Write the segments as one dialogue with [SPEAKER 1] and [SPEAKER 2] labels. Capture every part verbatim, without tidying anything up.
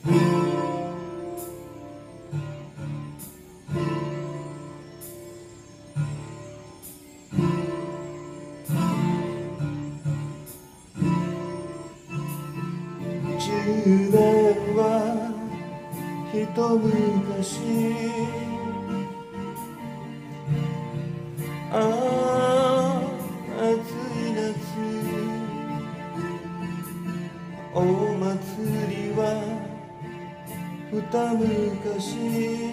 [SPEAKER 1] じゅうねんは一昔、ああ暑い夏、お祭りは二昔、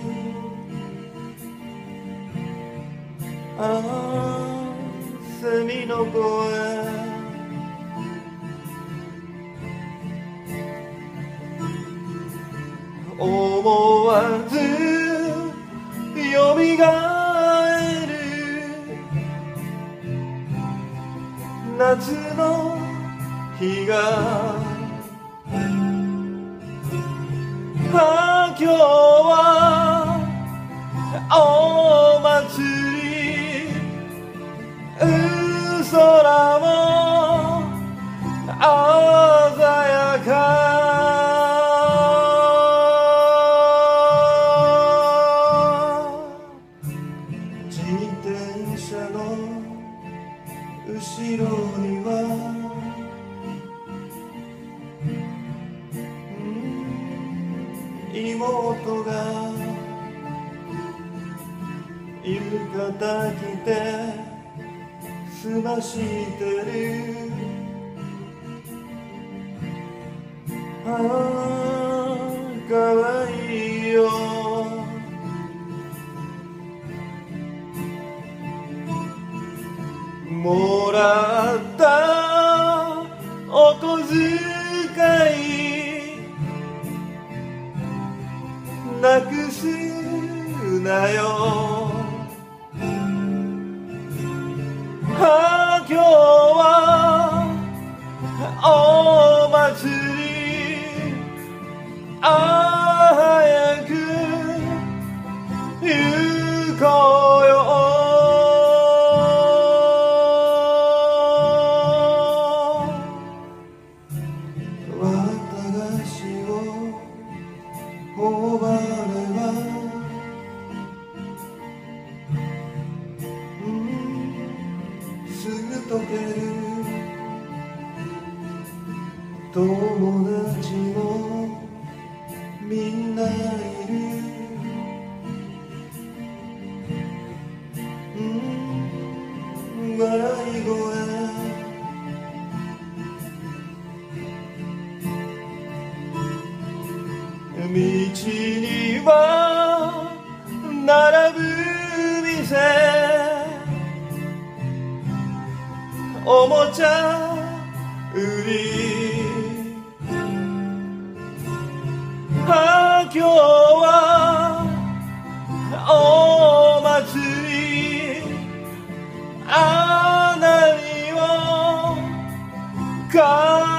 [SPEAKER 1] ああセミの声、思わずよみがえる夏の日が、あ今日はお祭り、う空も鮮やか、後ろには妹が浴衣着て済ましてる、ああかわいいよ、もらったお小遣いなくすなよ、あ今日はお祭り、あ早く行こうよ、頬張れば、うん、すぐ溶ける、友達もみんないる、うん、笑い声、道には並ぶ店、おもちゃ売り、あ今日はお祭り、あ何を買う